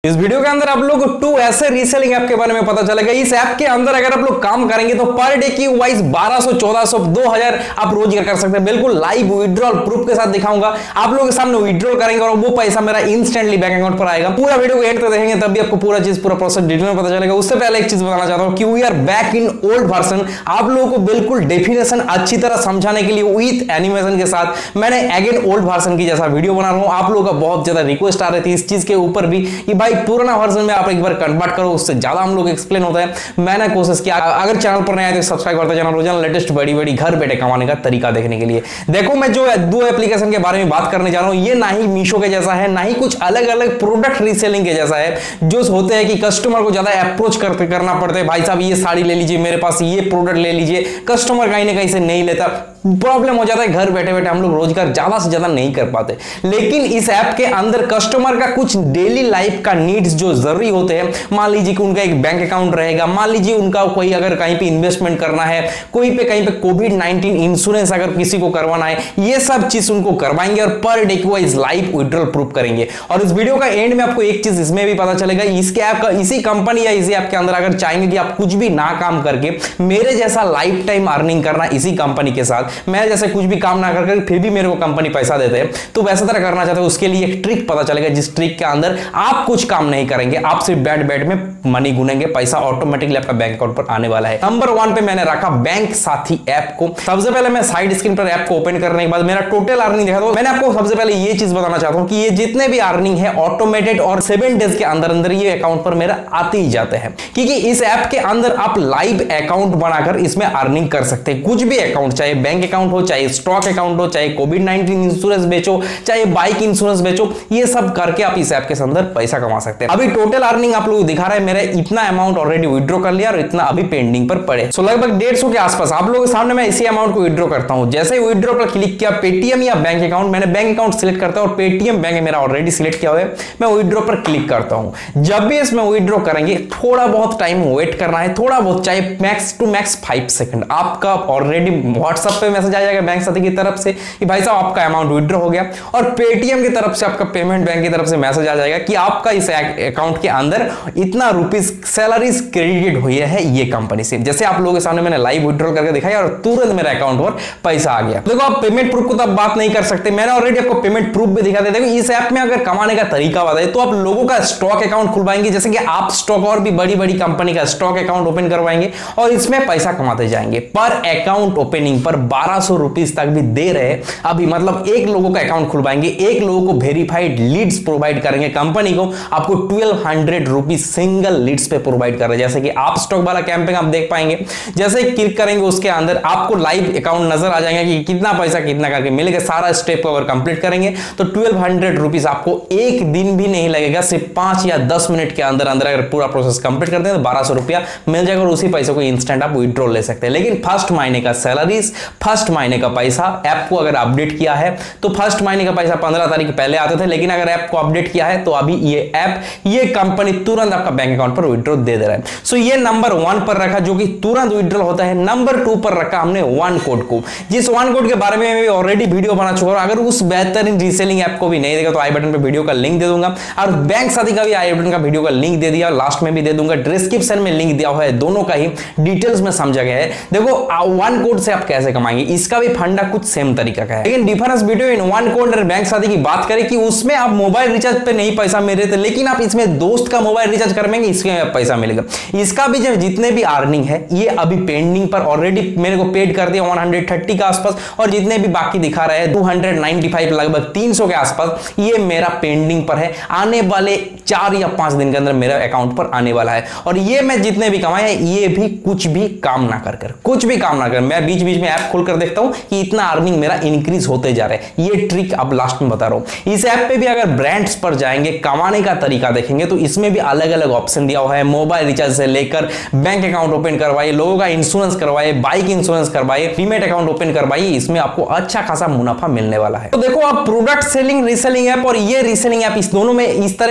इस वीडियो के अंदर आप लोग 2 ऐसे रीसेलिंग ऐप के बारे में पता चलेगा। इस ऐप के अंदर अगर आप लोग काम करेंगे तो पर डे की वाइज 1200, 1400, 2000 आप रोजगार कर सकते हैं। बिल्कुल लाइव विड्रॉल प्रूफ के साथ दिखाऊंगा। आप लोगों के सामने विड्रॉल करेंगे और वो पैसा मेरा इंस्टेंटली बैंक अकाउंट पर आएगा। पूरा वीडियो को एंड तक देखेंगे तब भी आपको पूरा चीज, पूरा प्रोसेस डिटेल में पता चलेगा। उससे पहले एक चीज बताना चाहता हूं कि we are back in old version. आप लोगों को बिल्कुल डेफिनेशन अच्छी तरह समझाने के लिए विद एनिमेशन के साथ मैंने अगेन ओल्ड वर्जन की जैसा वीडियो बना रहा हूं। आप लोगों का बहुत ज्यादा रिक्वेस्ट आ रही थी इस चीज के ऊपर भी कि भाई पुराना वर्जन में आप एक बार कन्वर्ट करो, उससे ज्यादा हम लोग एक्सप्लेन होता है। मैंने कोशिश किया। अगर चैनल पर नए आए तो सब्सक्राइब करते जाना, रोजाना लेटेस्ट बड़ी घर बैठे कमाने का तरीका देखने के लिए। देखो मैं जो 2 एप्लीकेशन के बारे में बात करने जा रहा हूं, ये ना ही मीशो के जैसा है, ना ही कुछ अलग अलग प्रोडक्ट रीसेलिंग के जैसा है जो होते हैं कि कस्टमर को ज्यादा अप्रोच करना पड़ता है। भाई साहब ये साड़ी ले लीजिए, मेरे पास ये प्रोडक्ट ले लीजिए। कस्टमर कहीं ना कहीं से नहीं लेता, प्रॉब्लम हो जाता है। घर बैठे बैठे हम लोग रोजगार ज्यादा से ज्यादा नहीं कर पाते। लेकिन इस ऐप के अंदर कस्टमर का कुछ डेली लाइफ का नीड्स जो जरूरी होते हैं, मान लीजिए कि उनका एक बैंक अकाउंट रहेगा, मान लीजिए उनका कोई अगर कहीं पे इन्वेस्टमेंट करना है, कोई पे कहीं पे कोविड-19 इंश्योरेंस अगर किसी को करवाना है, ये सब चीज उनको करवाएंगे और पर डे की वाइज लाइव विड्रॉल प्रूफ करेंगे। और इस वीडियो का एंड में आपको एक चीज इसमें भी पता चलेगा, इसके ऐप का, इसी कंपनी या इसी ऐप के अंदर अगर चाहेंगे कि आप कुछ भी ना काम करके मेरे जैसा लाइफ टाइम अर्निंग करना इसी कंपनी के साथ, मैं जैसे कुछ भी काम ना करके फिर भी मेरे को कंपनी पैसा देते हैं, तो वैसा तरह करना चाहते हो उसके लिए एक ट्रिक पता चलेगा, जिस ट्रिक के अंदर आप कुछ काम नहीं करेंगे, आप सिर्फ बैठ में मनी गुनेंगे, पैसा ऑटोमेटिकली आपका बैंक अकाउंट पर आने वाला है। नंबर 1 पे मैंने रखा बैंक साथी ऐप को। सबसे पहले मैं साइड स्क्रीन पर ऐप को ओपन करने के बाद मेरा टोटल अर्निंग देखा, तो मैंने आपको सबसे पहले ये चीज बताना चाहता हूं कि ये जितने भी अर्निंग है ऑटोमेटेड और 7 डेज के अंदर अंदर ये अकाउंट पर मेरा आते ही जाते हैं, क्योंकि इस ऐप के अंदर आप लाइव अकाउंट बनाकर इसमें अर्निंग कर सकते हैं। कुछ भी अकाउंट, चाहे बैंक अकाउंट हो, चाहे स्टॉक अकाउंट हो, चाहे कोविड-19 इंश्योरेंस बेचो, चाहे बाइक इंश्योरेंस बेचो, ये सब करके आप इस ऐप के अंदर पैसा कमा सकते हैं। अभी टोटल अर्निंग आप लोग दिखा रहे हैं, मेरा इतना अमाउंट ऑलरेडी विड्रॉ कर लिया और इतना अभी पेंडिंग पर पड़े। सो लगभग 150 के आसपास आप लोगों के सामने मैं इसी अमाउंट को विड्रॉ करता हूं। जैसे ही विड्रॉ पर क्लिक किया, पेटीएम या बैंक अकाउंट, मैंने बैंक अकाउंट सिलेक्ट करता हूं और पेटीएम बैंक मेरा ऑलरेडी सिलेक्ट किया हुआ है। मैं विड्रॉ पर क्लिक करता हूं। जब भी इसमें विड्रॉ करेंगे थोड़ा बहुत टाइम वेट करना है, थोड़ा बहुत, चाहे मैक्स टू मैक्स 5 सेकंड। आपका ऑलरेडी व्हाट्सएप पे मैसेज आ जाएगा बैंक साथी की तरफ से कि भाई साहब आपका अमाउंट विड्रॉ हो गया, और पेटीएम की तरफ से, आपका पेमेंट बैंक की तरफ से मैसेज आ जाएगा कि आपका इस अकाउंट के अंदर इतना रुपीस सैलरीज क्रेडिट हुई है ये कंपनी से। जैसे आप लोगों के सामने मैंने लाइव विड्रॉल करके दिखाया और तुरंत मेरे अकाउंट पर पैसा आ गया। देखो आप पेमेंट प्रूफ को तो बात नहीं कर सकते, मैंने ऑलरेडी आपको पेमेंट प्रूफ भी दिखा दिया। देखो इस ऐप में अगर कमाने का तरीका बताए तो आप लोगों का स्टॉक अकाउंट खुलवाएंगे, जैसे कि आप स्टॉक और भी बड़ी कंपनी का स्टॉक अकाउंट ओपन करवाएंगे और इसमें पैसा कमाते जाएंगे। पर अकाउंट ओपनिंग पर 1200 रुपीस तक भी दे रहे अभी, मतलब एक लोगों का अकाउंट खुलवाएंगे, एक लोगों को वेरीफाइड लीड्स प्रोवाइड करेंगे कंपनी को, आपको 1200 रुपीस सिंगल लीड्स पे प्रोवाइड कर रहे हैं। जैसे कि आप स्टॉक वाला कैंपेन आप देख पाएंगे, जैसे क्लिक करेंगे उसके अंदर आपको लाइव अकाउंट नजर आ जाएगा कि कितना पैसा कितना करके मिलेगा। सारा स्टेप को अगर कंप्लीट करेंगे तो 1200 रुपीस आपको एक दिन भी नहीं लगेगा, सिर्फ 5 या 10 मिनट के अंदर अंदर अगर पूरा प्रोसेस कंप्लीट करते हैं तो 1200 रुपया मिल जाएगा और उसी पैसे को इंस्टेंट आप विड्रॉ ले सकते हैं। लेकिन फर्स्ट महीने का सैलरीज, फर्स्ट महीने का पैसा, ऐप को अगर अपडेट किया है तो फर्स्ट महीने का पैसा 15 तारीख पहले आते थे, लेकिन अगर ऐप को अपडेट किया है तो अभी ये ऐप, ये कंपनी तुरंत आपका बैंक अकाउंट पर विड्रॉ दे रहा है। सो ये नंबर 1 पर रखा जो कि तुरंत विड्रॉ होता है। नंबर 2 पर रखा हमने वन कोड को, जिस वन कोड के बारे में मैं ऑलरेडी वीडियो बना चुका हूं। अगर उस बेहतरीन रीसेलिंग ऐप को भी नहीं देखा तो आई बटन पे वीडियो का लिंक दे दूंगा, और बैंक साथी का भी आई बटन का वीडियो का लिंक दे दिया, लास्ट में भी दे दूंगा, डिस्क्रिप्शन में लिंक दिया हुआ है, दोनों का ही डिटेल्स में समझा गया है। देखो वन कोड से आप कैसे कमाएंगे, इसका भी फंडा कुछ सेम तरीका का है, लेकिन difference video in one code और बैंक साथी की बात करें कि उसमें आप मोबाइल रिचार्ज पे नहीं पैसा मिल रहे थे, लेकिन आप इसमें दोस्त का मोबाइल रिचार्ज करवाएंगे, इसमें पैसा मिलेगा। इसका भी जितने भी अर्निंग है ये अभी पेंडिंग पर ऑलरेडी मेरे को पेड कर दिया 130 के आसपास, और जितने भी बाकी दिखा रहे हैं 295 लगभग 300 के आसपास, ये मेरा पेंडिंग पर है। आने वाले 4 या 5 दिन के अंदर मेरे अकाउंट पर आने वाला है। और ये मैं जितने भी कमाए ये भी कुछ भी काम ना कर कुछ भी काम ना कर, मैं बीच बीच में ऐप खोलकर देखता हूं कि इतना अर्निंग मेरा इंक्रीज होते जा रहा है। ये ट्रिक अब लास्ट में बता रहा हूं। इस ऐप पे भी अगर ब्रांड्स पर जाएंगे, कमाने का तरीका देखेंगे तो इसमें भी अलग अलग ऑप्शन दिया हुआ है। मोबाइल रिचार्ज से लेकर बैंक अकाउंट ओपन करवाइए, लोगों का इंश्योरेंस करवाइए, बाइक इंश्योरेंस करवाइए, डीमैट अकाउंट ओपन करवाइए, इसमें आपको अच्छा खासा मुनाफा मिलने वाला है। तो देखो आप प्रोडक्ट सेलिंग, रीसेलिंग ऐप और ये रीसेलिंग ऐप, इस दोनों में इस तरह के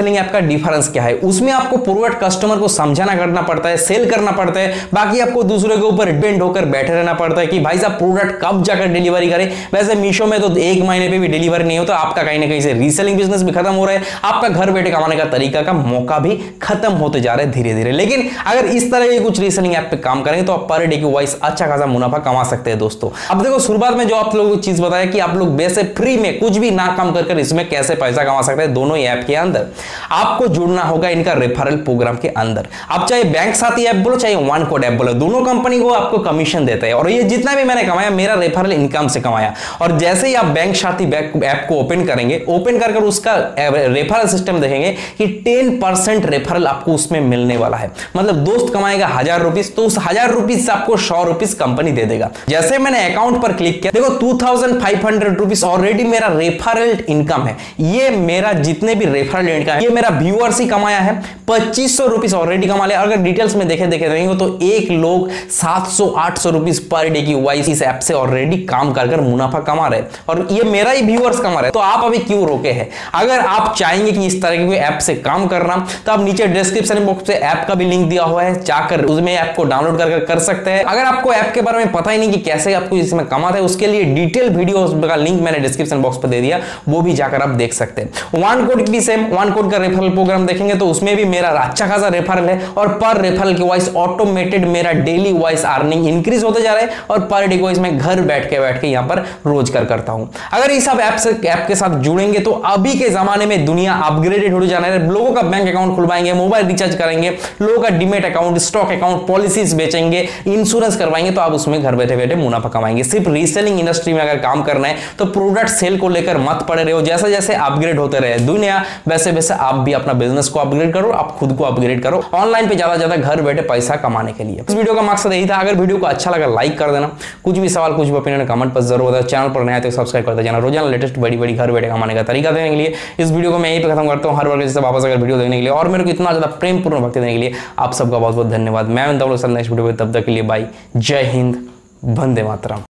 रीसेलिंग ऐप का डिफरेंस क्या है। उसमें आपको प्रोडक्ट कस्टमर को समझाना करना पड़ता है, सेल करना पड़ता है, बाकी आपको दूसरे के ऊपर डिपेंड होकर बैठे रहना पड़ता है कि भाई साहब प्रोडक्ट कब जाकर डिलीवरी करे। वैसे मीशो में तो 1 महीने पे भी डिलीवरी नहीं होता, आपका कहीं ना कहीं से रीसेलिंग बिजनेस भी खत्म हो रहा है, आपका घर बैठे कमाने का तरीका का मौका भी खत्म होते जा रहा है धीरे धीरे। लेकिन अगर इस तरह के कुछ रीसेलिंग ऐप पे काम करेंगे तो आप पर डे की वाइज अच्छा खासा मुनाफा कमा सकते हैं दोस्तों। अब देखो शुरुआत में जो आप लोगों को चीज बताया कि आप लोग वैसे फ्री में कुछ भी ना काम कर इसमें कैसे पैसा कमा सकते हैं दोनों ही ऐप के अंदर। आपको जुड़ना होगा इनका रेफरल प्रोग्राम के अंदर। आप चाहे बैंक साथी ऐप बोलो चाहे वन कोड ऐप बोलो, दोनों कंपनी को आपको कमीशन देते हैं और ये जितना भी मैंने कमाया मेरा रेफरल इनकम से कमाया। और जैसे ही आप बैंक साथी ऐप को ओपन करेंगे, ओपन कर उसका रेफरल सिस्टम देखेंगे कि 10% रेफरल आपको उसमें मिलने वाला है। मतलब दोस्त कमाएगा 1000 रुपीज तो उस 1000 रुपीज से आपको 100 रुपीज कंपनी दे देगा। जैसे मैंने अकाउंट पर क्लिक किया, देखो 2500 रुपीज ऑलरेडी मेरा रेफरल इनकम है। ये मेरा जितने भी रेफरल इनकम है ये मेरा व्यूअर्स ही कमाया है। 2500 रुपीज ऑलरेडी कमा लिया। अगर डिटेल्स में देखे रहेंगे तो एक लोग 700-800 रुपीज पर डे की वाइज इस ऐप से ऑलरेडी काम कर मुनाफा कमा रहे और ये मेरा ही व्यूअर्स कमा रहे। तो आप अभी क्यों रोके हैं? अगर आप चाहेंगे कि इस तरह के ऐप से काम करना तो आप नीचे डिस्क्रिप्शन बॉक्स में ऐप का भी लिंक दिया हुआ है, जाकर उसमें ऐप को डाउनलोड कर सकते हैं। अगर आपको ऐप के बारे में पता ही नहीं कि कैसे आपको इसमें कमाते हैं, उसके लिए डिटेल वीडियो का लिंक मैंने डिस्क्रिप्शन बॉक्स पर दे दिया, वो भी जाकर आप देख सकते हैं। वन कोड भी सेम, वन कोड का रेफरल प्रोग्राम देखेंगे तो उसमें भी मेरा अच्छा खासा रेफरल है और पर रेफरल के वाइज ऑटोमेटेड मेरा डेली वाइज अर्निंग इंक्रीज होते जा रहा है और पर डे वाइज मैं घर बैठ के यहां पर रोज करता हूं। अगर इस सब ऐप के साथ जुड़ेंगे तो अभी के जमाने में दुनिया अपग्रेडेड हो जाना है। लोगों का बैंक अकाउंट खुलवाएंगे, मोबाइल रिचार्ज करेंगे, लोगों का demat account, stock account, policies बेचेंगे, इंश्योरेंस करवाएंगे, तो आप उसमें घर बैठे बैठे मुनाफा कमाएंगे। सिर्फ रीसेलिंग इंडस्ट्री में अगर काम करना है तो प्रोडक्ट सेल को लेकर मत पड़े रहो। जैसे जैसे अपग्रेड होते रहे दुनिया वैसे वैसे आप भी अपना बिजनेस को अपग्रेड करो, आप खुद को अपग्रेड करो ऑनलाइन पे ज्यादा घर बैठे पैसा कमाने के लिए। इस वीडियो का मकसद यही था। अगर वीडियो को अच्छा लगा लाइक कर देना, कुछ भी सवाल कुछ भी ओपिनियन कमेंट पर जरूर बताओ। चैनल पर नया तो सब्सक्राइब करते जाना। रोजाना लेटेस्ट बड़ी घर बैठे कमाने का तरीका देने के लिए इस वीडियो को मैं यहीं पे खत्म करता हूं। हर वर्ग से वापस अगर वीडियो देखने के लिए और मेरे को इतना ज्यादा प्रेम पूर्ण भक्ति देने के लिए आप सबका बहुत बहुत धन्यवाद। मैं नेक्स्ट वीडियो में, तब तक के लिए बाय, जय हिंद, वंदे मातरम।